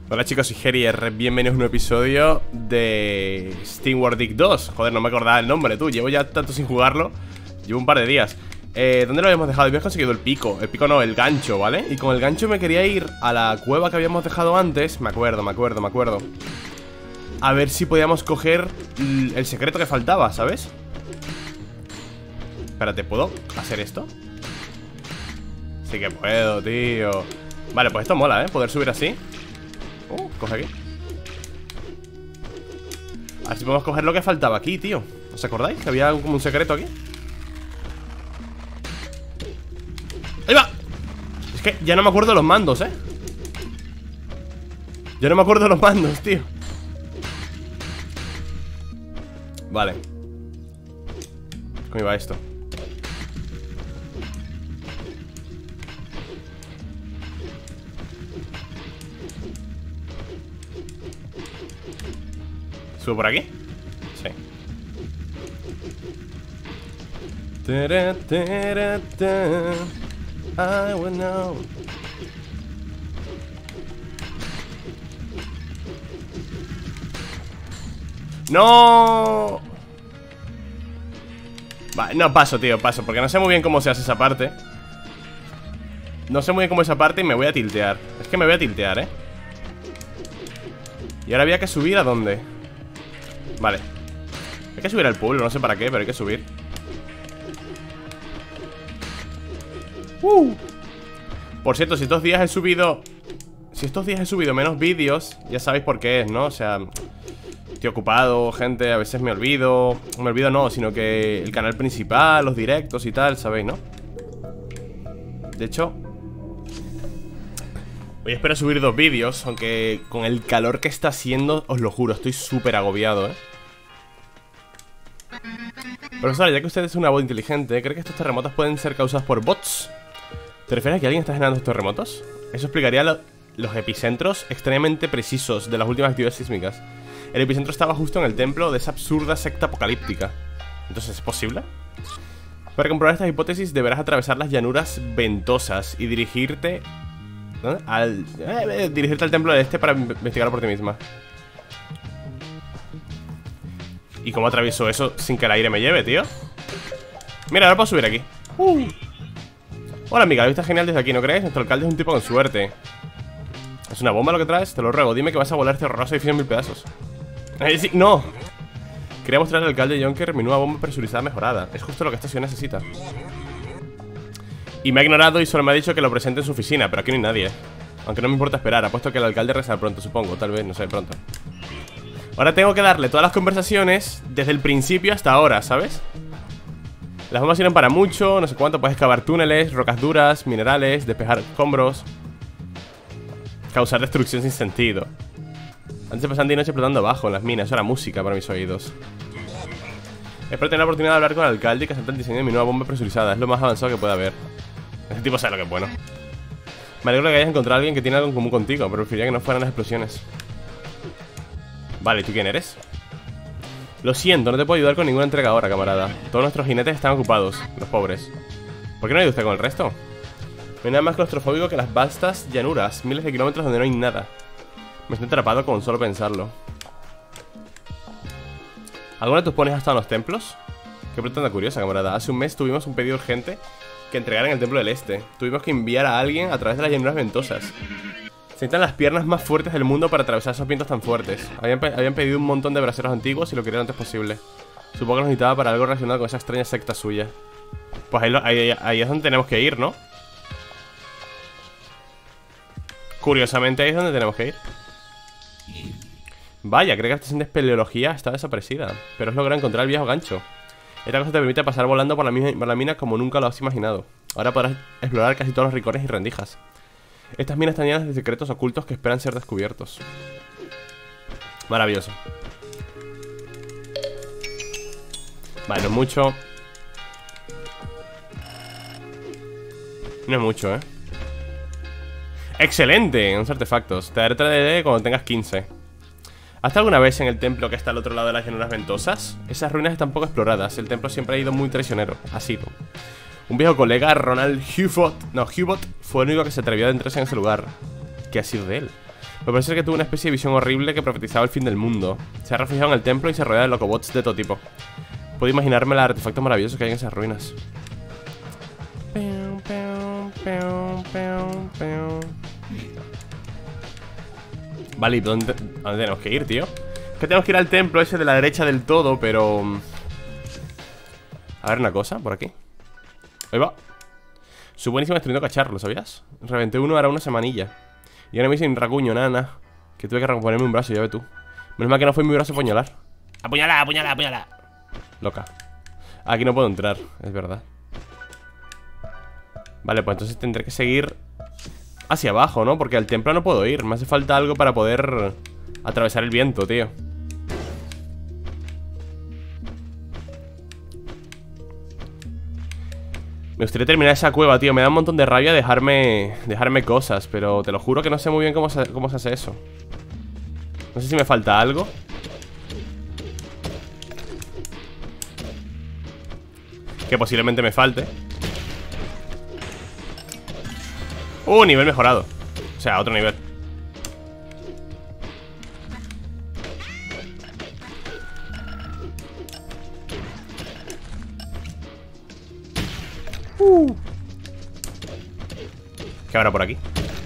Hola chicos, soy Gerier, bienvenidos a un nuevo episodio de SteamWorld Dig 2. Joder, no me acordaba el nombre, tú, llevo ya tanto sin jugarlo. Llevo un par de días. ¿Dónde lo habíamos dejado? Habíamos conseguido el pico no, el gancho, ¿vale? Y con el gancho me quería ir a la cueva que habíamos dejado antes. Me acuerdo. A ver si podíamos coger el secreto que faltaba, ¿sabes? Espérate, ¿puedo hacer esto? Sí que puedo, tío. Vale, pues esto mola, ¿eh? Poder subir así. Coge aquí. A ver si podemos coger lo que faltaba aquí, tío. ¿Os acordáis? Que había como un secreto aquí. ¡Ahí va! Es que ya no me acuerdo de los mandos, ¿eh? Ya no me acuerdo de los mandos, tío. Vale. ¿Cómo iba esto? ¿Subo por aquí? Sí. I will know. ¡No! Vale, no, paso, tío, paso. Porque no sé muy bien cómo se hace esa parte. No sé muy bien cómo es esa parte y me voy a tiltear. Es que me voy a tiltear, ¿eh? Y ahora había que subir ¿a dónde? Vale. Hay que subir al pueblo, no sé para qué, pero hay que subir. Por cierto, si estos días he subido menos vídeos, ya sabéis por qué es, ¿no? O sea, estoy ocupado, gente, a veces me olvido. Me olvido no, sino que el canal principal, los directos y tal, ¿sabéis, no? De hecho, hoy espero subir 2 vídeos, aunque con el calor que está haciendo, os lo juro, estoy súper agobiado, ¿eh? Profesor, ya que usted es una voz inteligente, ¿cree que estos terremotos pueden ser causados por bots? ¿Te refieres a que alguien está generando estos terremotos? Eso explicaría los epicentros extremadamente precisos de las últimas actividades sísmicas. El epicentro estaba justo en el templo de esa absurda secta apocalíptica. ¿Entonces es posible? Para comprobar estas hipótesis deberás atravesar las llanuras ventosas y dirigirte al templo de este para investigarlo por ti misma. ¿Y cómo atravieso eso sin que el aire me lleve, tío? Mira, ahora puedo subir aquí. Hola amiga, la vista es genial desde aquí, ¿no crees? Nuestro alcalde es un tipo con suerte. ¿Es una bomba lo que traes? Te lo ruego, dime que vas a volar este horroroso edificio en 1000 pedazos. Sí, no. Quería mostrar al alcalde Jonker mi nueva bomba presurizada mejorada. Es justo lo que esta ciudad necesita. Y me ha ignorado y solo me ha dicho que lo presente en su oficina, pero aquí no hay nadie. Aunque no me importa esperar, apuesto que el alcalde regresa pronto, supongo, tal vez, no sé, pronto. Ahora tengo que darle todas las conversaciones desde el principio hasta ahora, ¿sabes? Las bombas sirven para mucho, no sé cuánto. Puedes excavar túneles, rocas duras, minerales, despejar escombros, causar destrucción sin sentido. Antes pasan día y noche explotando abajo en las minas. Eso era música para mis oídos. Espero tener la oportunidad de hablar con el alcalde y que acepte el diseño de mi nueva bomba presurizada. Es lo más avanzado que puede haber. Ese tipo sabe lo que es bueno. Me alegro de que hayas encontrado a alguien que tiene algo en común contigo, pero preferiría que no fueran las explosiones. Vale, ¿y tú quién eres? Lo siento, no te puedo ayudar con ninguna entrega ahora, camarada. Todos nuestros jinetes están ocupados, los pobres. ¿Por qué no ayuda usted con el resto? No hay nada más claustrofóbico que las vastas llanuras, miles de kilómetros donde no hay nada. Me estoy atrapado con solo pensarlo. ¿Alguno de tus ponis ha estado en los templos? Qué pregunta tan curiosa, camarada. Hace un mes tuvimos un pedido urgente que entregar en el templo del este. Tuvimos que enviar a alguien a través de las llanuras ventosas. Se necesitan las piernas más fuertes del mundo para atravesar esos vientos tan fuertes. Habían pedido un montón de braceros antiguos y lo querían lo antes posible. Supongo que los necesitaba para algo relacionado con esa extraña secta suya. Pues ahí es donde tenemos que ir, ¿no? Curiosamente ahí es donde tenemos que ir. Vaya, creo que la estación de espeleología está desaparecida. Pero es lograr encontrar el viejo gancho. Esta cosa te permite pasar volando por la mina como nunca lo has imaginado. Ahora podrás explorar casi todos los rincones y rendijas. Estas minas están llenas de secretos ocultos que esperan ser descubiertos. Maravilloso. Vale, no es mucho. No es mucho, ¡excelente! 11 artefactos. Te daré 3D cuando tengas 15. ¿Has estado alguna vez en el templo que está al otro lado de las llanuras ventosas? Esas ruinas están poco exploradas. El templo siempre ha ido muy traicionero. Ha sido. Un viejo colega, Ronald Hubot, fue el único que se atrevió a adentrarse en ese lugar. ¿Qué ha sido de él? Me parece que tuvo una especie de visión horrible que profetizaba el fin del mundo. Se ha refugiado en el templo y se rodea de locobots de todo tipo. Puedo imaginarme los artefactos maravillosos que hay en esas ruinas. Vale, ¿y dónde tenemos que ir, tío? Es que tenemos que ir al templo ese de la derecha del todo, pero... A ver una cosa, por aquí. Ahí va. Soy buenísimo destruyendo cacharros, ¿lo sabías? Reventé uno ahora una semanilla. Y ahora me dicen racuño, nana. Que tuve que recomponerme un brazo, ya ve tú. Menos mal que no fue mi brazo apuñalar. ¡Apuñala, apuñala, apuñala! Loca. Aquí no puedo entrar, es verdad. Vale, pues entonces tendré que seguir hacia abajo, ¿no? Porque al templo no puedo ir. Me hace falta algo para poder atravesar el viento, tío. Me gustaría terminar esa cueva, tío. Me da un montón de rabia dejarme cosas, pero te lo juro que no sé muy bien cómo se hace eso. No sé si me falta algo. Que posiblemente me falte. Nivel mejorado. O sea, otro nivel. ¿Qué habrá por aquí?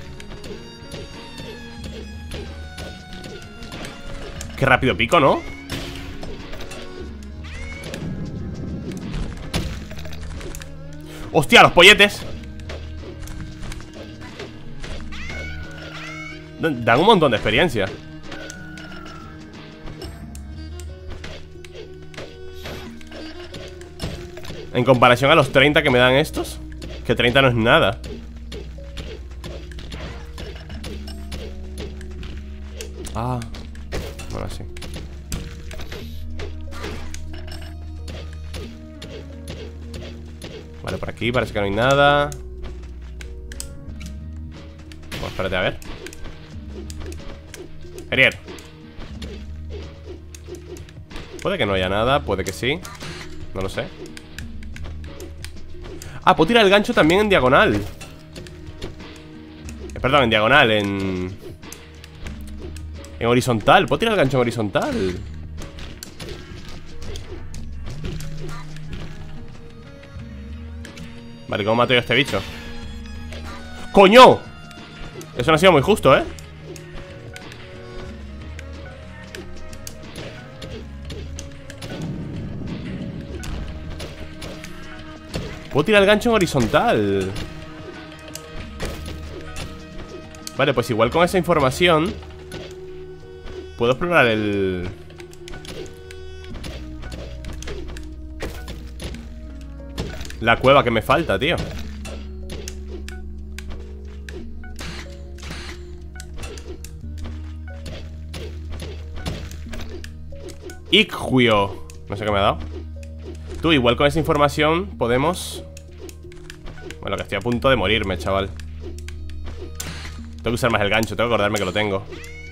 Qué rápido pico, ¿no? ¡Hostia, los polletes! Dan un montón de experiencia. En comparación a los 30 que me dan estos, que 30 no es nada. Ah, bueno, sí. Vale, por aquí parece que no hay nada. Bueno, espérate a ver. Ariel. Puede que no haya nada, puede que sí. No lo sé. Ah, puedo tirar el gancho también en diagonal. Perdón, en diagonal, en horizontal. ¿Puedo tirar el gancho en horizontal? Vale, ¿cómo mato yo a este bicho? ¡Coño! Eso no ha sido muy justo, ¿eh? Puedo tirar el gancho en horizontal. Vale, pues igual con esa información puedo explorar la cueva que me falta, tío. Icjuio. No sé qué me ha dado. Tú, igual con esa información podemos... Bueno, que estoy a punto de morirme, chaval. Tengo que usar más el gancho, tengo que acordarme que lo tengo.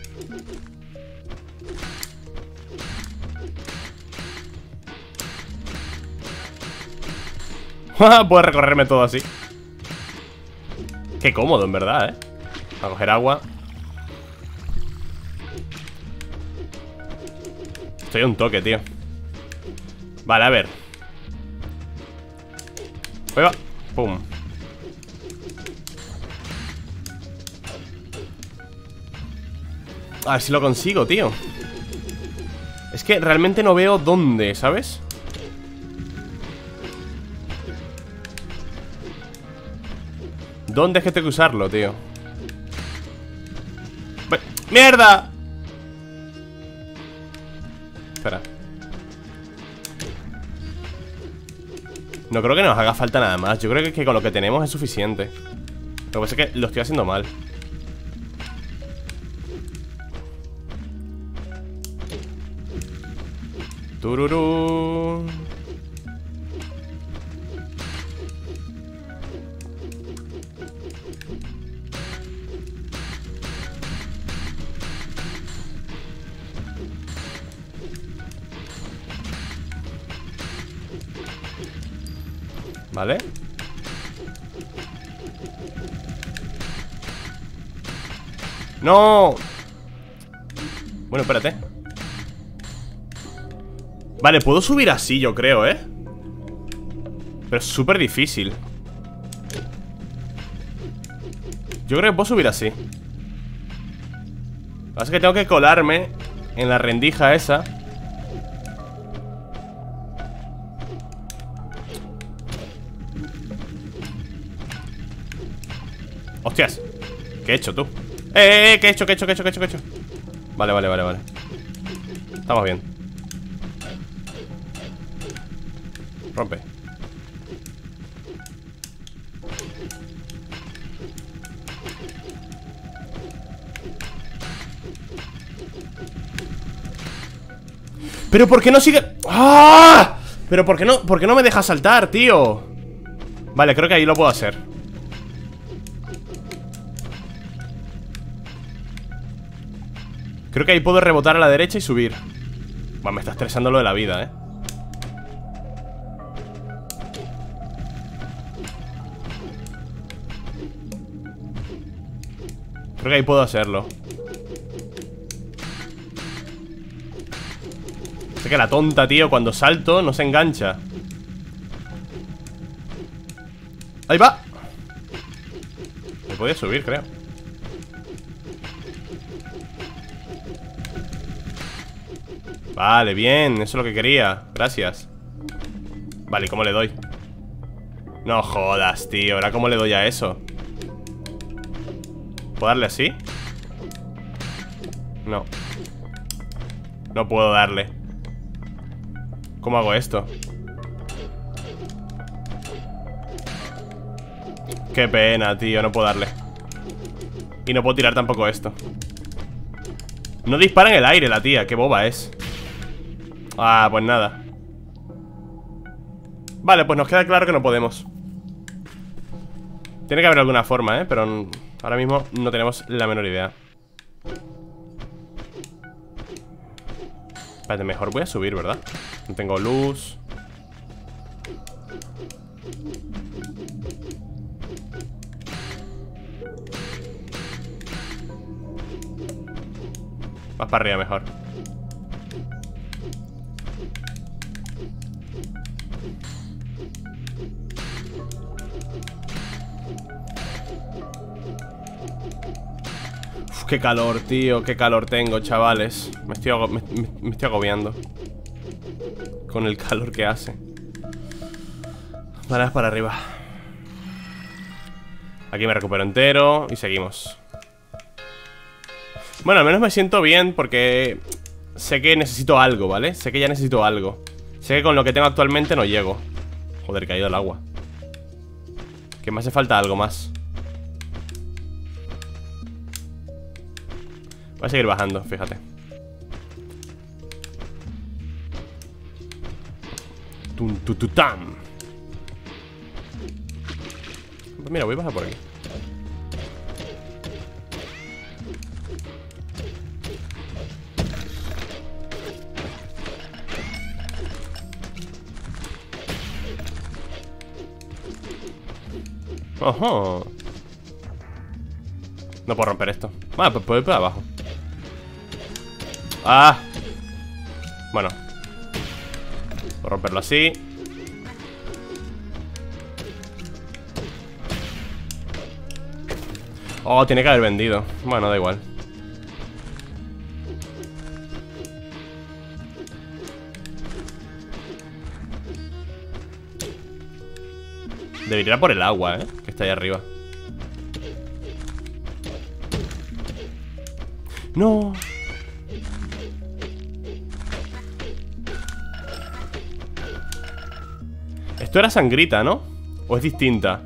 Puedo recorrerme todo así. Qué cómodo, en verdad, a coger agua. Estoy a un toque, tío. Vale, a ver. Ahí va. Pum. A ver si lo consigo, tío. Es que realmente no veo dónde, ¿sabes? ¿Dónde es que tengo que usarlo, tío? ¡Mierda! Espera. No creo que nos haga falta nada más. Yo creo que con lo que tenemos es suficiente. Lo que pasa es que lo estoy haciendo mal. Tururú. Vale. ¡No! Bueno, espérate. Vale, puedo subir así, yo creo, ¿eh? Pero es súper difícil. Yo creo que puedo subir así. Lo que pasa es que tengo que colarme en la rendija esa. Hostias. ¿Qué he hecho, tú? ¿Qué he hecho? ¿Qué he hecho? ¿Qué he hecho? ¿Qué he hecho? ¿Qué he hecho? Vale, vale, vale, vale. Estamos bien. Rompe. Pero ¿por qué no sigue? ¡Ah! Pero ¿por qué no me deja saltar, tío? Vale, creo que ahí lo puedo hacer. Creo que ahí puedo rebotar a la derecha y subir. Bueno, me está estresando lo de la vida, ¿eh? Creo que ahí puedo hacerlo. Sé que la tonta, tío, cuando salto no se engancha. ¡Ahí va! Me podía subir, creo. Vale, bien, eso es lo que quería. Gracias. Vale, ¿y cómo le doy? No jodas, tío, ¿ahora cómo le doy a eso? ¿Puedo darle así? No. No puedo darle. ¿Cómo hago esto? Qué pena, tío, no puedo darle. Y no puedo tirar tampoco esto. No dispara en el aire la tía, qué boba es. Ah, pues nada. Vale, pues nos queda claro que no podemos. Tiene que haber alguna forma, pero ahora mismo no tenemos la menor idea. Espérate, mejor voy a subir, ¿verdad? No tengo luz. Más para arriba mejor. Uf, qué calor, tío. Qué calor tengo, chavales. Me estoy agobiando con el calor que hace. Vale, para arriba. Aquí me recupero entero y seguimos. Bueno, al menos me siento bien porque sé que necesito algo, ¿vale? Sé que ya necesito algo. Sé que con lo que tengo actualmente no llego. Joder, he caído al agua. Que me hace falta algo más. Voy a seguir bajando, fíjate. Tum. Pues mira, voy a bajar por aquí. Ojo. No puedo romper esto. Vale, pues puedo ir para abajo. Ah. Bueno. Puedo romperlo así. Oh, tiene que haber vendido. Bueno, da igual. Debería ir por el agua, que está ahí arriba. No. Esto era sangrita, ¿no? ¿O es distinta?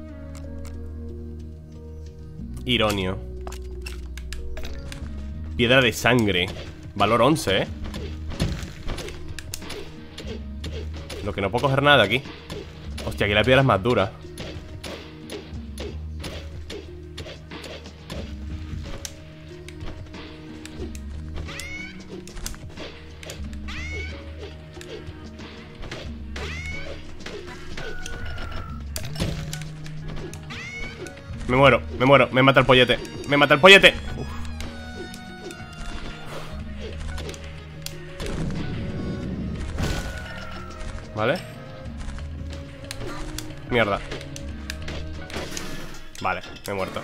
Ironio. Piedra de sangre. Valor 11, Lo que no puedo coger nada de aquí. Hostia, aquí la piedra es más dura. Me mata el pollete. Me mata el pollete. Uf. ¿Vale? Mierda. Vale, me he muerto.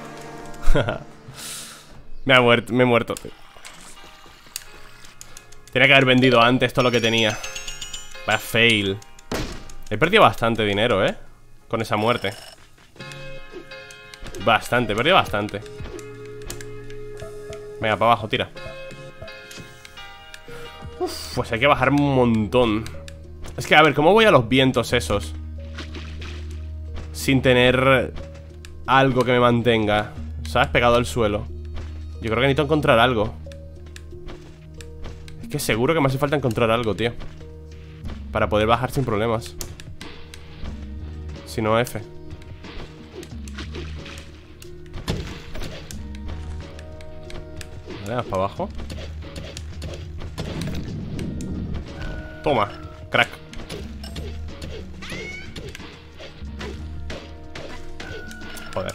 me he muerto, tío. Tenía que haber vendido antes todo lo que tenía. Vaya fail. He perdido bastante dinero, con esa muerte. Bastante, he perdido bastante. Venga, para abajo, tira. Uf, pues hay que bajar un montón. Es que, a ver, ¿cómo voy a los vientos esos? Sin tener algo que me mantenga, ¿sabes? Pegado al suelo. Yo creo que necesito encontrar algo. Es que seguro que me hace falta encontrar algo, tío, para poder bajar sin problemas. Si no, F. Vale, más para abajo. Toma, crack. Joder.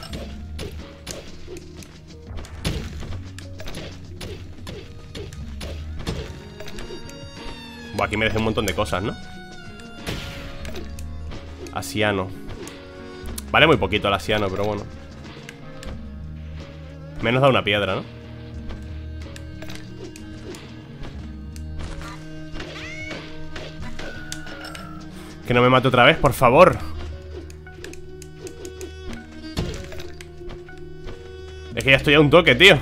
Buah, aquí merece un montón de cosas, ¿no? Asiano. Vale muy poquito el asiano, pero bueno. Menos da una piedra, ¿no? Que no me mate otra vez, por favor. Es que ya estoy a un toque, tío.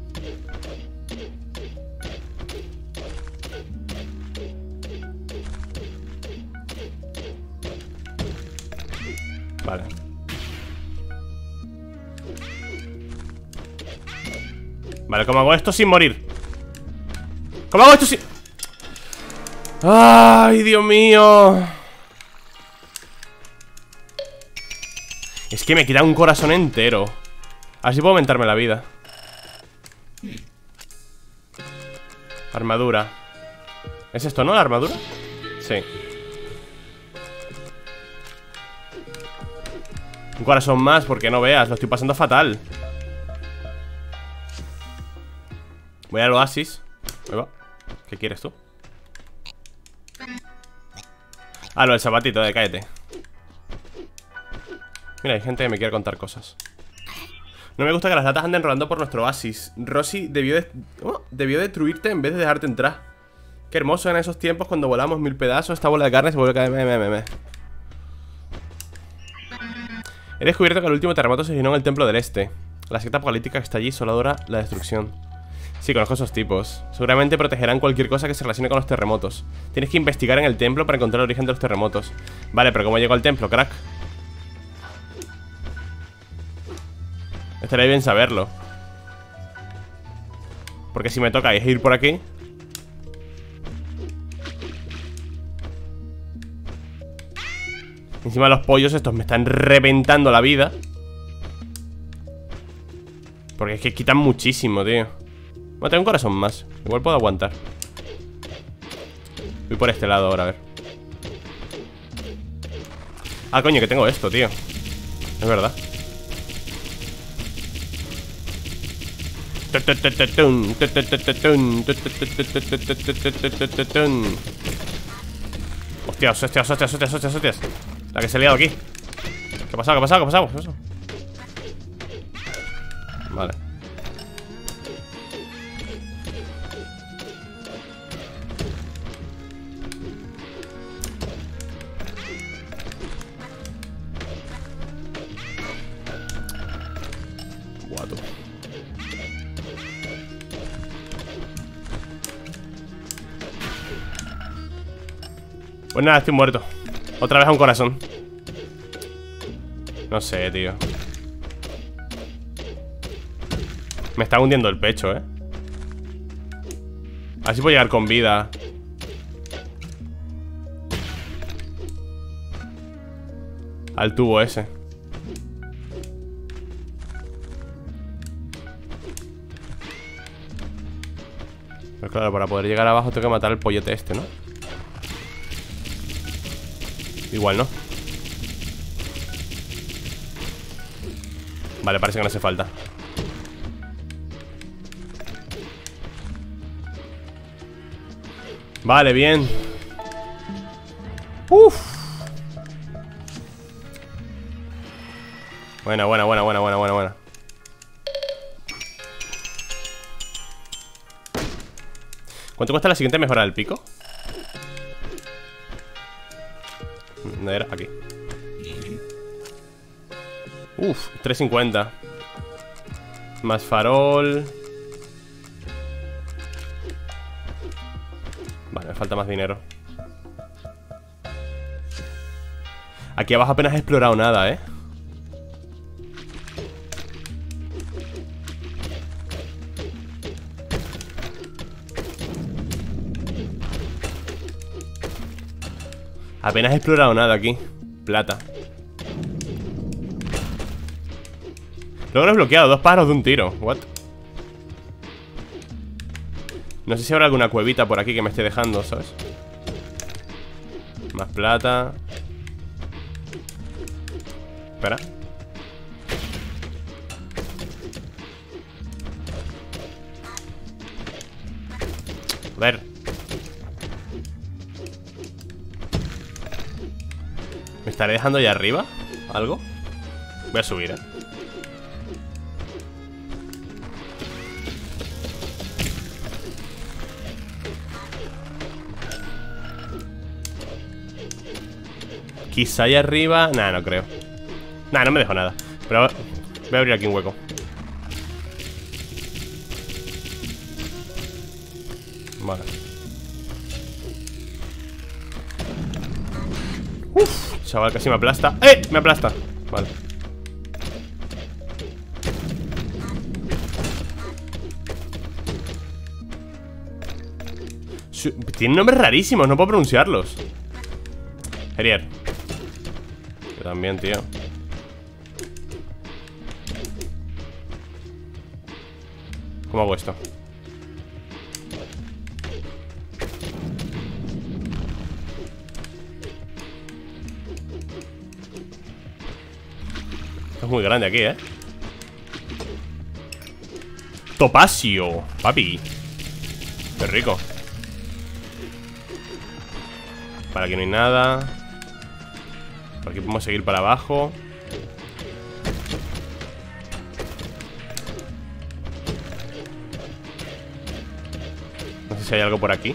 Vale. Vale, ¿cómo hago esto sin morir? ¿Cómo hago esto sin...? ¡Ay, Dios mío! Es que me queda un corazón entero. Así puedo aumentarme la vida. Armadura. ¿Es esto, no? ¿La armadura? Sí. Un corazón más, porque no veas, lo estoy pasando fatal. Voy al oasis. Ahí va. ¿Qué quieres tú? Ah, lo del zapatito, cállate. Mira, hay gente que me quiere contar cosas. No me gusta que las ratas anden rodando por nuestro oasis. Rosy debió destruirte en vez de dejarte entrar. Qué hermoso en esos tiempos cuando volamos 1000 pedazos. Esta bola de carne se vuelve a caer. He descubierto que el último terremoto se originó en el templo del este. La secta apocalíptica que está allí solo adora la destrucción. Sí, conozco esos tipos. Seguramente protegerán cualquier cosa que se relacione con los terremotos. Tienes que investigar en el templo para encontrar el origen de los terremotos. Vale, pero ¿cómo llego al templo, crack? Estaría bien saberlo. Porque si me toca ir por aquí. Encima los pollos estos me están reventando la vida. Porque es que quitan muchísimo, tío. Bueno, tengo un corazón más. Igual puedo aguantar. Voy por este lado ahora, a ver. Ah, coño, que tengo esto, tío. Es verdad. Hostias. La que se ha liado aquí. ¿Qué ha pasado? Vale. Guato. Pues nada, estoy muerto. Otra vez a un corazón. No sé, tío. Me está hundiendo el pecho, Así puedo llegar con vida. Al tubo ese. Pero claro, para poder llegar abajo tengo que matar al pollote este, ¿no? Igual no. Vale, parece que no hace falta. Vale, bien. Uf. Buena, buena, buena, buena, buena, buena, buena. ¿Cuánto cuesta la siguiente mejora del pico? ¿Dónde era? Aquí. Uf, 350. Más farol. Vale, me falta más dinero. Aquí abajo apenas he explorado nada, ¿eh? Apenas he explorado nada aquí. Plata. Logro desbloqueado, 2 pájaros de un tiro. What? No sé si habrá alguna cuevita por aquí que me esté dejando, ¿sabes? Más plata. Espera. Joder. ¿Me estaré dejando allá arriba? ¿Algo? Voy a subir, Quizá allá arriba... Nah, no creo. Nah, no me dejo nada. Pero voy a abrir aquí un hueco. Vale. Uf, chaval, casi me aplasta. ¡Eh! Me aplasta. Vale. Tienen nombres rarísimos, no puedo pronunciarlos. Herier. Yo también, tío. ¿Cómo hago esto? Esto es muy grande aquí, Topacio, papi. Qué rico. Para aquí no hay nada. Por aquí podemos seguir para abajo. No sé si hay algo por aquí.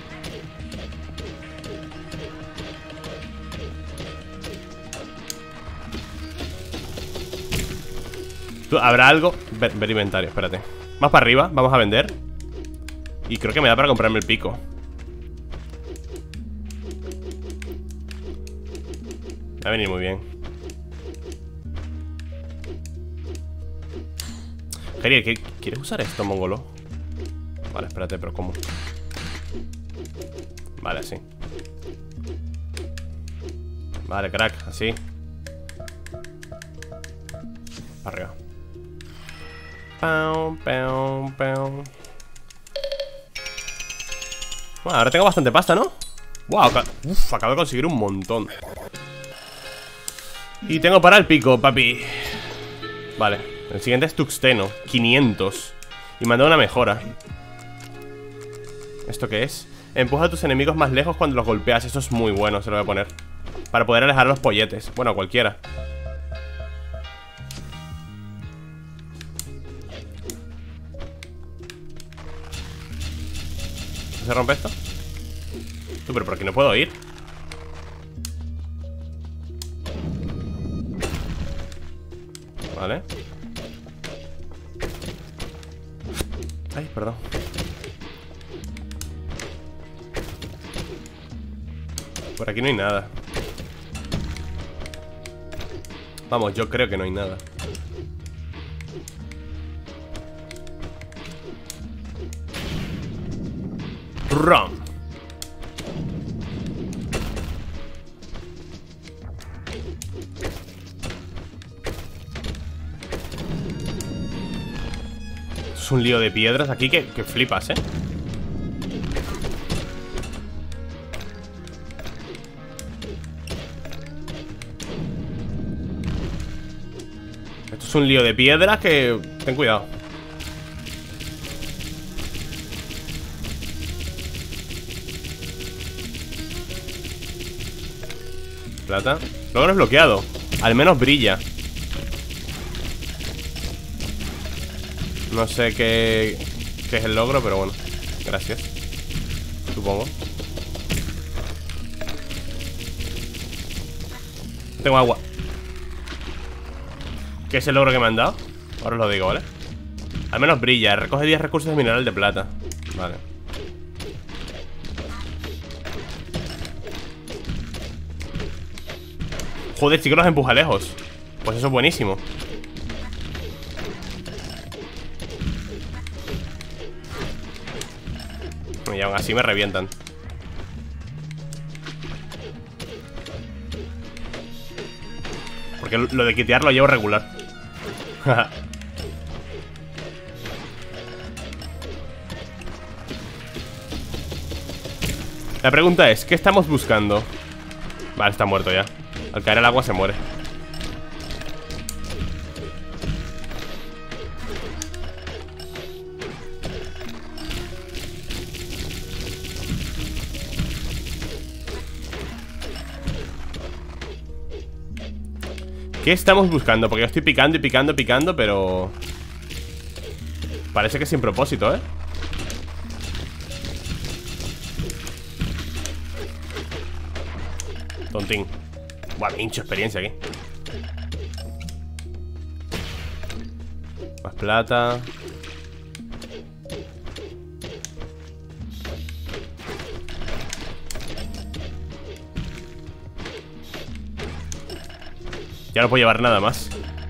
¿Habrá algo? Ver inventario, espérate. Más para arriba, vamos a vender. Y creo que me da para comprarme el pico. Va a venir muy bien. Geriel, ¿quieres usar esto, mongolo? Vale, espérate, pero ¿cómo? Vale, así. Vale, crack, así. Para arriba. Pau, pau, pau. Bueno, ahora tengo bastante pasta, ¿no? Wow, acabo de conseguir un montón. Y tengo para el pico, papi. Vale, el siguiente es tuxteno, 500. Y me han dado una mejora. ¿Esto qué es? Empuja a tus enemigos más lejos cuando los golpeas. Esto es muy bueno, se lo voy a poner. Para poder alejar a los polletes. Bueno, cualquiera. ¿Se rompe esto? Tú, pero por aquí no puedo ir. Vale. Ay, perdón. Por aquí no hay nada. Vamos, yo creo que no hay nada. Rum. Es un lío de piedras aquí que flipas, Esto es un lío de piedras que... Ten cuidado. plata. Logro desbloqueado. Al menos brilla. No sé qué es el logro, pero bueno. Gracias. Supongo. Tengo agua. ¿Qué es el logro que me han dado? Ahora os lo digo, ¿vale? Al menos brilla. Recoge 10 recursos de mineral de plata. Vale. Joder, sí que los empuja lejos. Pues eso es buenísimo. Y aún así me revientan. Porque lo de quitear lo llevo regular. La pregunta es, ¿qué estamos buscando? Vale, está muerto ya. Al caer el agua se muere. ¿Qué estamos buscando? Porque yo estoy picando y picando y picando, pero... parece que sin propósito, ¿eh? Tontín. Buah, me hincho experiencia aquí. Más plata. Ya no puedo llevar nada más.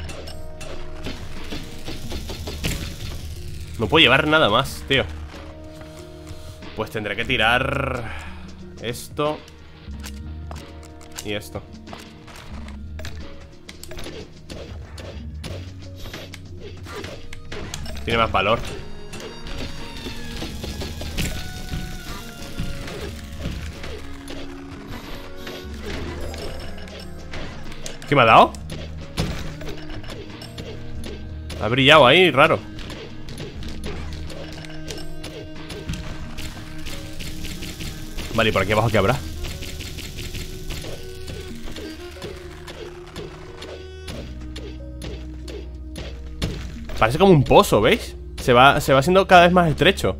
No puedo llevar nada más, tío. Pues tendré que tirar esto y esto. Tiene más valor. ¿Qué me ha dado? Ha brillado ahí, raro. Vale, ¿y por aquí abajo qué habrá? Parece como un pozo, ¿veis? Se va haciendo cada vez más estrecho.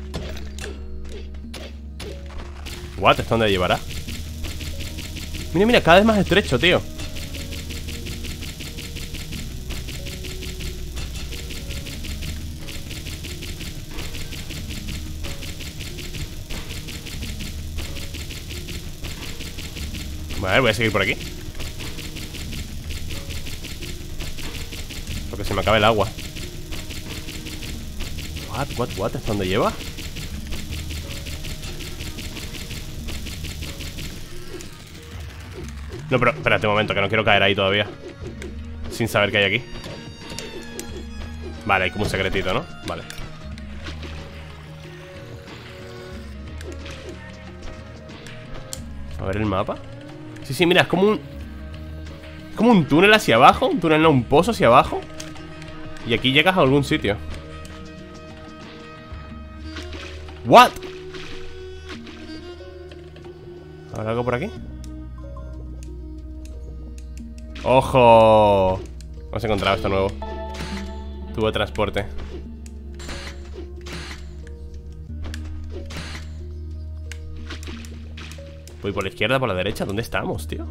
What, ¿esto dónde llevará? Mira, mira, cada vez más estrecho, tío. Vale, voy a seguir por aquí. Porque se me acaba el agua. What? ¿Hasta dónde lleva? No, pero espérate un momento, que no quiero caer ahí todavía. Sin saber qué hay aquí. Vale, hay como un secretito, ¿no? Vale. A ver el mapa. Sí, mira, es como un... como un túnel hacia abajo. Un túnel, no, un pozo hacia abajo. Y aquí llegas a algún sitio. ¿What? ¿Habrá algo por aquí? ¡Ojo! Hemos encontrado esto nuevo. Tubo de transporte. Voy por la izquierda, por la derecha. ¿Dónde estamos, tío?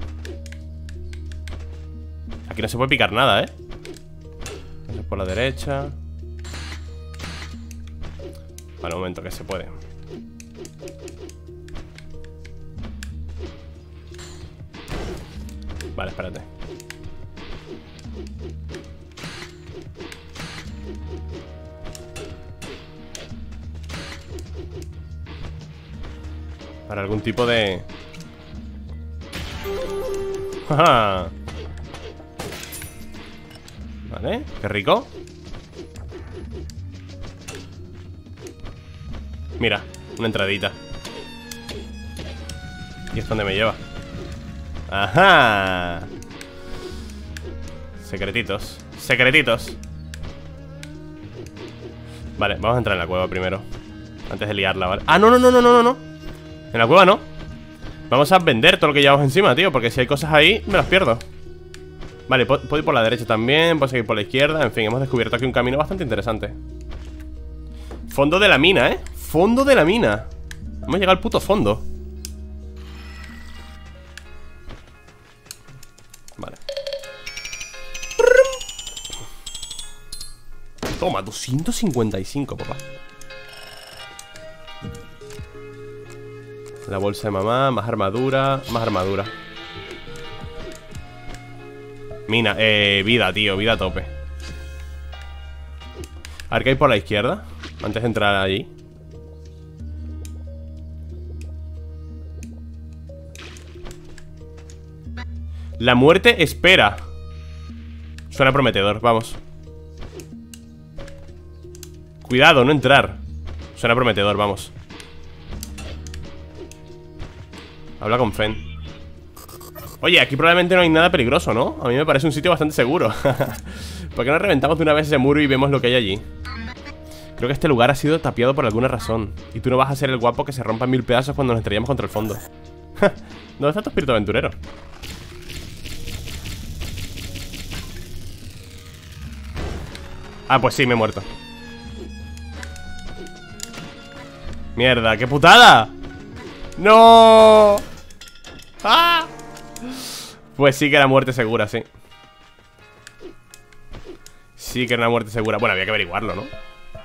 Aquí no se puede picar nada, ¿eh? Eso es por la derecha. Vale, un momento, que se puede. Vale, espérate. Para algún tipo de... ¡Ja! Vale, qué rico. Mira, una entradita. ¿Y es donde me lleva? ¡Ajá! Secretitos. Secretitos. Vale, vamos a entrar en la cueva primero. Antes de liarla, ¿vale? ¡Ah, no! En la cueva no. Vamos a vender todo lo que llevamos encima, tío, porque si hay cosas ahí, me las pierdo. Vale, puedo ir por la derecha también, puedo seguir por la izquierda. En fin, hemos descubierto aquí un camino bastante interesante. Fondo de la mina, ¿eh? Fondo de la mina. Hemos llegado al puto fondo. Vale. Toma, 255, papá. La bolsa de mamá, más armadura. Más armadura. Mina, vida, tío, vida a tope. A ver qué hay por la izquierda antes de entrar allí. La muerte espera. Suena prometedor, vamos. Cuidado, no entrar. Suena prometedor, vamos. Habla con Fen. Oye, aquí probablemente no hay nada peligroso, ¿no? A mí me parece un sitio bastante seguro. ¿Por qué no reventamos de una vez ese muro y vemos lo que hay allí? Creo que este lugar ha sido tapiado por alguna razón. Y tú no vas a ser el guapo que se rompa en 1000 pedazos cuando nos estrellamos contra el fondo. ¿Dónde está tu espíritu aventurero? Ah, pues sí, me he muerto. Mierda, qué putada. ¡No! ¡Ah! Pues sí que era muerte segura, sí. Sí que era una muerte segura. Bueno, había que averiguarlo, ¿no?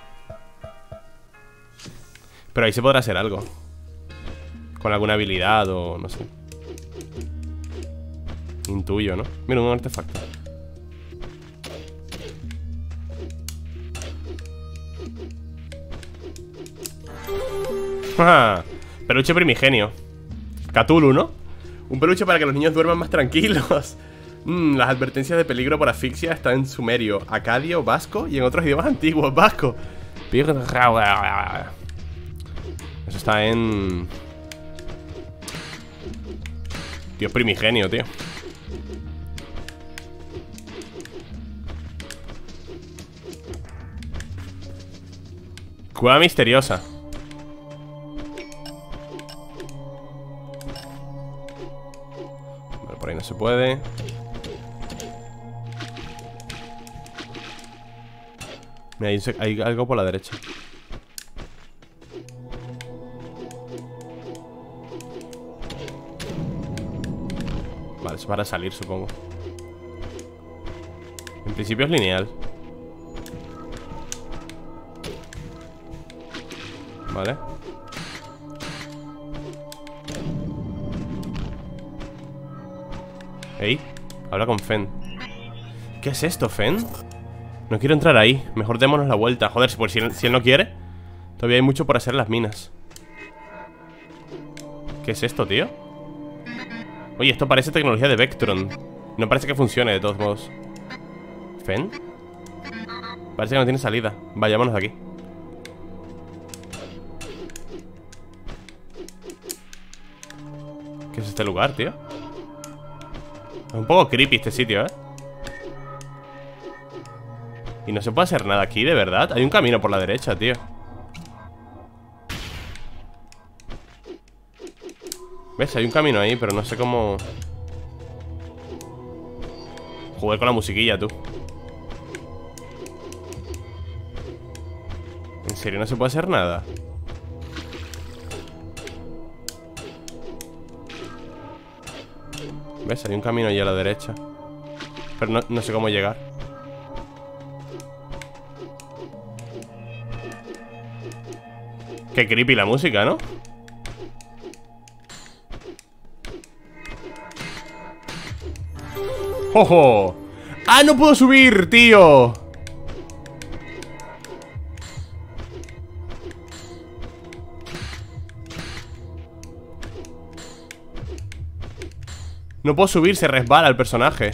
Pero ahí se podrá hacer algo. Con alguna habilidad o no sé. Intuyo, ¿no? Mira, un artefacto. ¡Ja! Peluche primigenio. Cthulhu, ¿no? Un peluche para que los niños duerman más tranquilos. Las advertencias de peligro por asfixia están en sumerio, acadio, vasco y en otros idiomas antiguos. Vasco. Eso está en... Dios primigenio, tío. Cueva misteriosa. Vale, por ahí no se puede. Mira, hay algo por la derecha. Vale, es para salir, supongo. En principio es lineal. Vale. Ey, habla con Fen. ¿Qué es esto, Fen? No quiero entrar ahí, mejor démonos la vuelta. Joder, si él no quiere. Todavía hay mucho por hacer en las minas. ¿Qué es esto, tío? Oye, esto parece tecnología de Vectron. No parece que funcione, de todos modos. ¿Fen? Parece que no tiene salida. Vayámonos de aquí. ¿Qué es este lugar, tío? Es un poco creepy este sitio, ¿eh? Y no se puede hacer nada aquí, de verdad. Hay un camino por la derecha, tío. ¿Ves? Hay un camino ahí, pero no sé cómo... Jugar con la musiquilla, tú. ¿En serio no se puede hacer nada? ¿Ves? Hay un camino ahí a la derecha. Pero no sé cómo llegar. Qué creepy la música, ¿no? ¡Ojo! ¡Ah, no puedo subir, tío! No puedo subir, se resbala el personaje.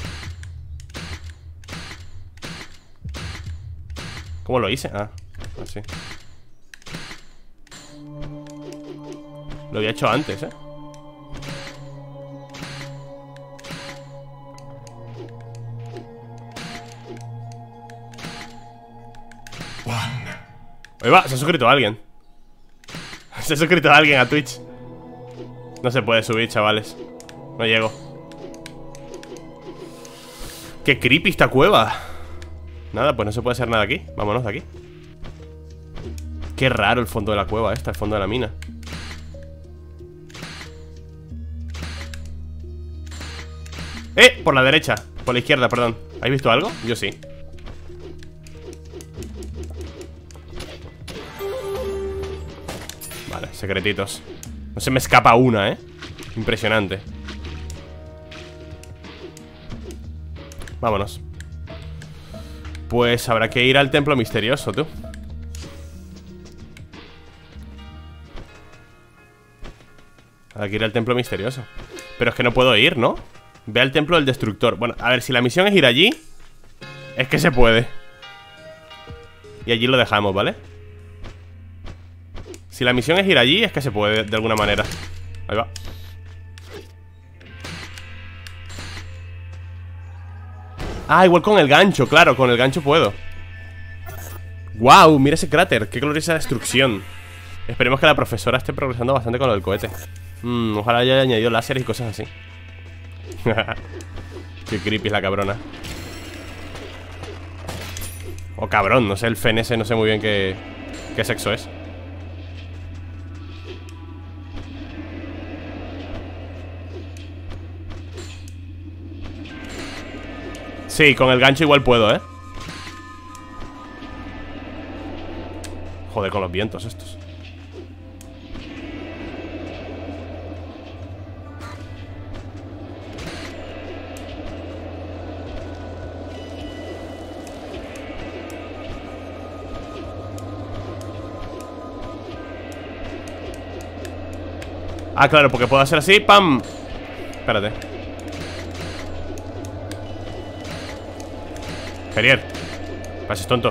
¿Cómo lo hice? Ah, así. Lo había hecho antes, ¿eh? Ahí va, se ha suscrito a alguien. Se ha suscrito a alguien a Twitch. No se puede subir, chavales. No llego. Qué creepy esta cueva. Nada, pues no se puede hacer nada aquí. Vámonos de aquí. Qué raro el fondo de la cueva esta, el fondo de la mina. Por la derecha. Por la izquierda, perdón. ¿Habéis visto algo? Yo sí. Vale, secretitos. No se me escapa una, ¿eh? Impresionante. Vámonos. Pues habrá que ir al templo misterioso, tú. Habrá que ir al templo misterioso. Pero es que no puedo ir, ¿no? Ve al templo del destructor. Bueno, a ver, si la misión es ir allí, es que se puede. Y allí lo dejamos, ¿vale? Si la misión es ir allí, es que se puede, de alguna manera. Ahí va. Ah, igual con el gancho, claro, con el gancho puedo. ¡Guau! Mira ese cráter, qué gloriosa destrucción. Esperemos que la profesora esté progresando bastante con lo del cohete. Ojalá haya añadido láseres y cosas así. Qué creepy es la cabrona. O cabrón, no sé, el fen ese, no sé muy bien qué sexo es. Sí, con el gancho igual puedo, ¿eh? Joder, con los vientos estos. Ah, claro, porque puedo hacer así, ¡pam! Espérate. Gerier, pases tonto.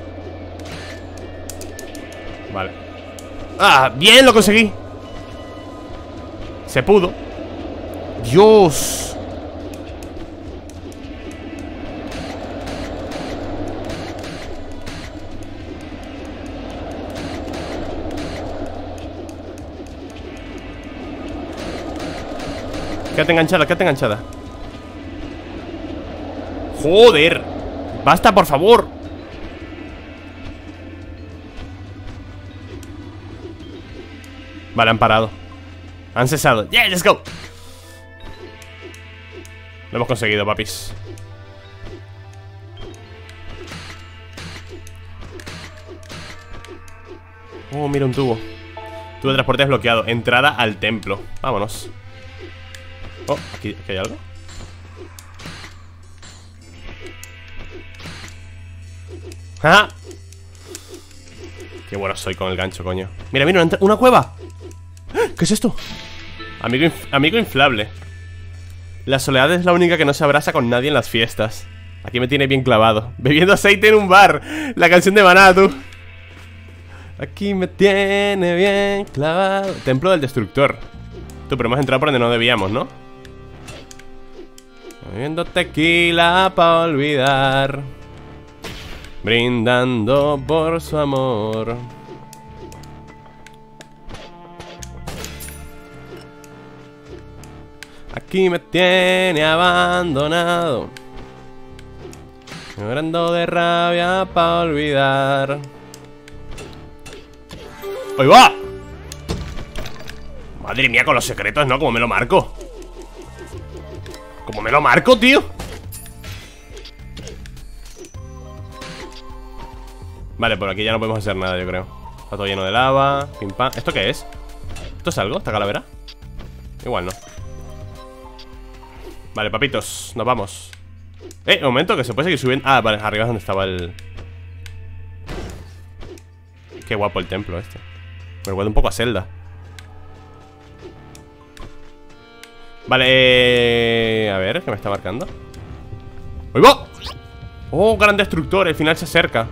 Vale. ¡Ah! ¡Bien! Lo conseguí. Se pudo. ¡Dios! Quédate enganchada, quédate enganchada. ¡Joder! ¡Basta, por favor! Vale, han parado. Han cesado. ¡Yeah, let's go! Lo hemos conseguido, papis. Oh, mira un tubo. Tubo de transporte desbloqueado. Entrada al templo. Vámonos. Oh, aquí hay algo. ¡Ah! Qué bueno soy con el gancho, coño. Mira, mira, una cueva. ¿Qué es esto? Amigo inflable. La soledad es la única que no se abraza con nadie en las fiestas. Aquí me tiene bien clavado. Bebiendo aceite en un bar. La canción de Maná, tú. Aquí me tiene bien clavado. Templo del destructor. Tú, pero hemos entrado por donde no debíamos, ¿no? Bebiendo tequila pa' olvidar. Brindando por su amor. Aquí me tiene abandonado. Llorando de rabia pa' olvidar. ¡Ahí va! Madre mía, con los secretos, ¿no? Como me lo marco. Como me lo marco, tío. Vale, por aquí ya no podemos hacer nada, yo creo. Está todo lleno de lava, pim pam. ¿Esto qué es? ¿Esto es algo? ¿Esta calavera? Igual no. Vale, papitos, nos vamos. Un momento, que se puede seguir subiendo. Ah, vale, arriba es donde estaba el... Qué guapo el templo este. Me recuerda un poco a Zelda. Vale, a ver, ¿qué me está marcando? ¡Ahí va! ¡Oh, gran destructor! El final se acerca.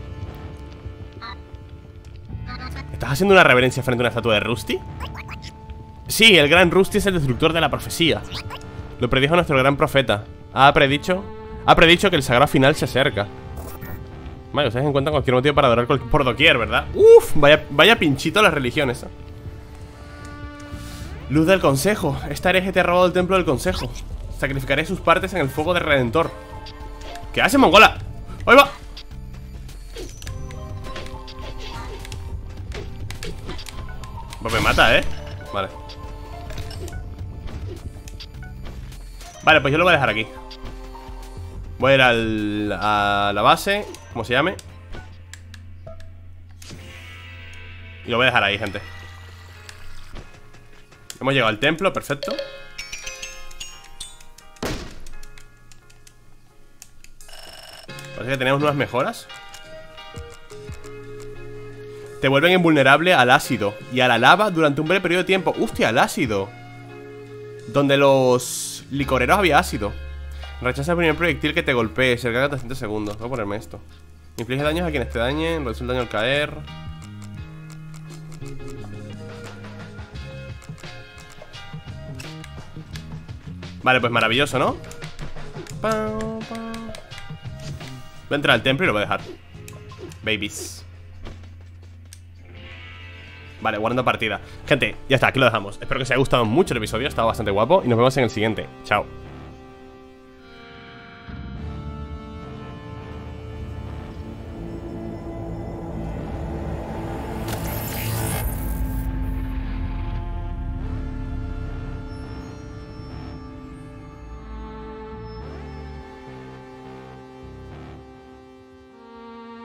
¿Estás haciendo una reverencia frente a una estatua de Rusty? Sí, el gran Rusty es el destructor de la profecía. Lo predijo nuestro gran profeta. Ha predicho que el sagrado final se acerca. Vale, ustedes encuentran cualquier motivo para adorar por doquier, ¿verdad? Uf, vaya pinchito a las religiones, ¿eh? Luz del consejo. Esta hereje te ha robado el templo del consejo. Sacrificaré sus partes en el fuego del redentor. ¿Qué hace, mongola? ¡Ahí va! Pues me mata, Vale. Vale, pues yo lo voy a dejar aquí. Voy a ir a la base, como se llame. Y lo voy a dejar ahí, gente. Hemos llegado al templo, perfecto. Parece que tenemos nuevas mejoras. Te vuelven invulnerable al ácido y a la lava durante un breve periodo de tiempo. ¡Hostia, al ácido! Donde los licoreros había ácido. Rechaza el primer proyectil que te golpee. Se carga 300 segundos. Voy a ponerme esto. Inflige daños a quienes te dañen. Reduce el daño al caer. Vale, pues maravilloso, ¿no? Voy a entrar al templo y lo voy a dejar. Babies. Vale, guardando partida. Gente, ya está, aquí lo dejamos. Espero que os haya gustado mucho el episodio. Ha estado bastante guapo. Y nos vemos en el siguiente. Chao.